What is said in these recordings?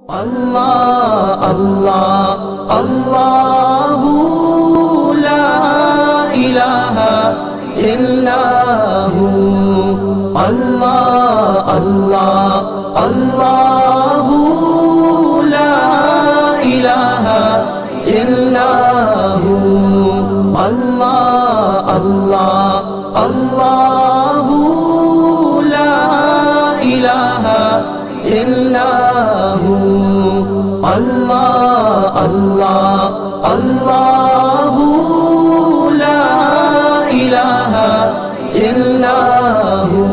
अल्लाह अल्लाह अल्लाहु ला इलाहा इल्लल्लाहु। अल्लाह अल्लाह अल्लाहु ला इलाहा इल्लल्लाहु। अल्लाह अल्लाह अल्लाहु ला इलाहा इल्लल्लाहु। अल्लाह अल्लाह अल्लाहु ला इलाहा इल्लल्लाहु।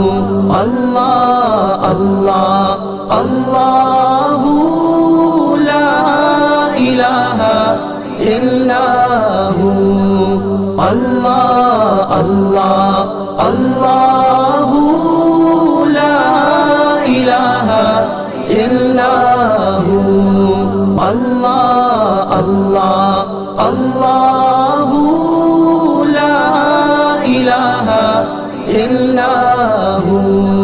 अल्लाह अल्लाह अल्लाहु ला इलाहा इल्लल्लाहु। अल्लाह अल्लाह अल्लाहु ला इलाहा इल्लल्लाहु। अल्लाह अल्लाह अल्लाहु ला इलाहा इल्लल्लाहु।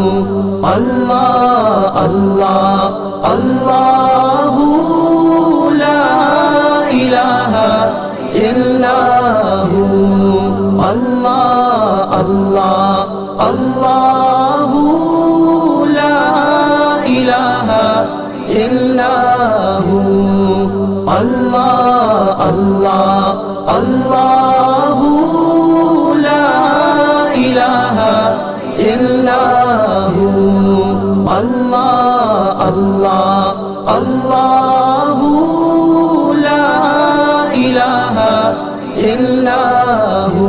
अल्लाह अल्लाह अल्लाहु ला इलाहा इल्लल्लाहु। अल्लाह अल्लाह अल्लाहु ला इलाहा इल्लल्लाहु। अल्लाह अल्लाह अल्लाहु ला इलाहा इल्लल्लाहु। अल्लाह अल्लाह अल्लाहु ला इलाहा इल्लल्लाहु।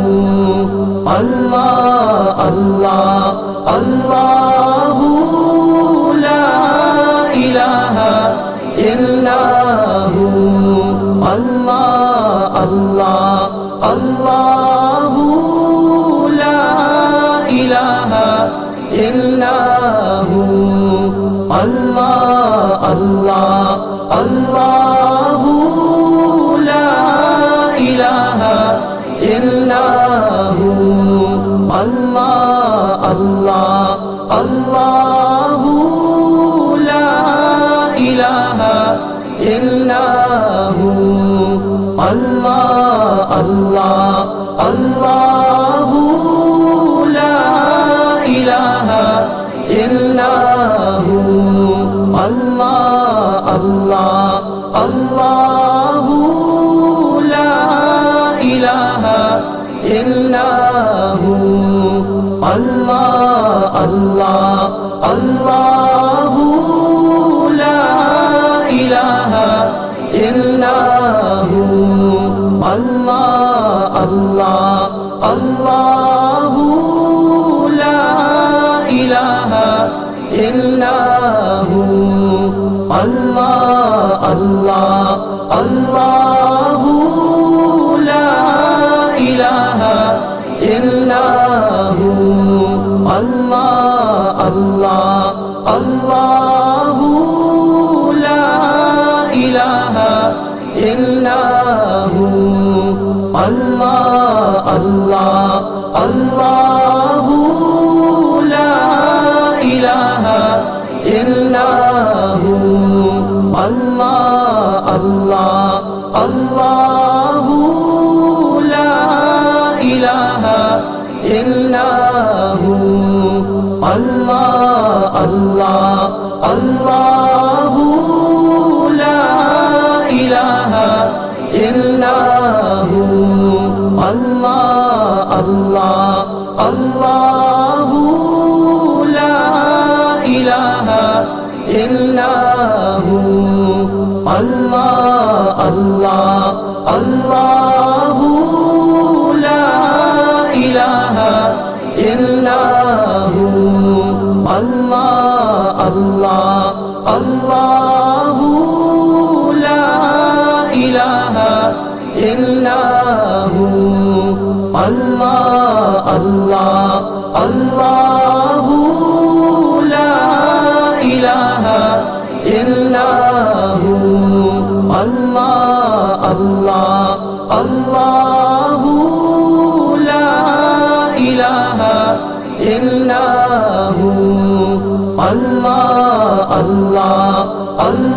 अल्लाह अल्लाह अल्लाहु ला इलाहा इल्लल्लाहु। अल्लाह अल्लाह अल्लाहु ला इलाहा इल्लल्लाहु। अल्लाह अल्लाह अल्लाहु ला इलाहा इल्लल्लाहु। अल्लाह अल्लाह अल्लाहु ला इलाहा इल्लल्लाहु। अल्लाह अल्लाह अल्लाहु ला इलाहा इल्लल्लाहु। अल्लाह अल्लाह अल्लाहु ला इलाहा इल्लल्लाहु। अल्लाह अल्लाह अल्लाहु ला इलाहा इल्लल्लाहु। अल्लाह अल्लाह अल्लाहु ला इलाहा इल्लल्लाहु। अल्लाह अल्लाह अल्लाहु ला इलाहा इल्लल्लाहु। अल्लाह अल्लाह अल्लाहु ला इलाहा इल्लल्लाहु। अल्लाह अल्लाह अल्लाहु ला इलाहा इल्लल्लाहु। अल्लाह अल्लाह अल्लाहु ला इलाहा इल्लल्लाहु। अल्लाह अल्लाह अल्लाहु ला इलाहा इल्लल्लाहु। अल्लाह अल्लाह अल्लाहु ला इलाहा इल्लल्लाहु। अल्लाह अल्लाह अल्लाहु ला इलाहा इल्लल्लाहु। अल्लाह अल्लाह अल्लाहु ला इलाहा इल्लल्लाहु। अल्लाह अल्लाह अल्लाहु ला इलाहा इल्लल्लाहु। अल्लाह अल्लाह अल्लाहु ला इलाहा इल्लल्लाहु। अल्लाह अल्लाह